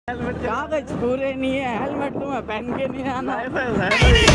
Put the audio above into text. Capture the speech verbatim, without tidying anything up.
कागज पूरे नहीं है, हेलमेट तुम्हें पहन के नहीं आना।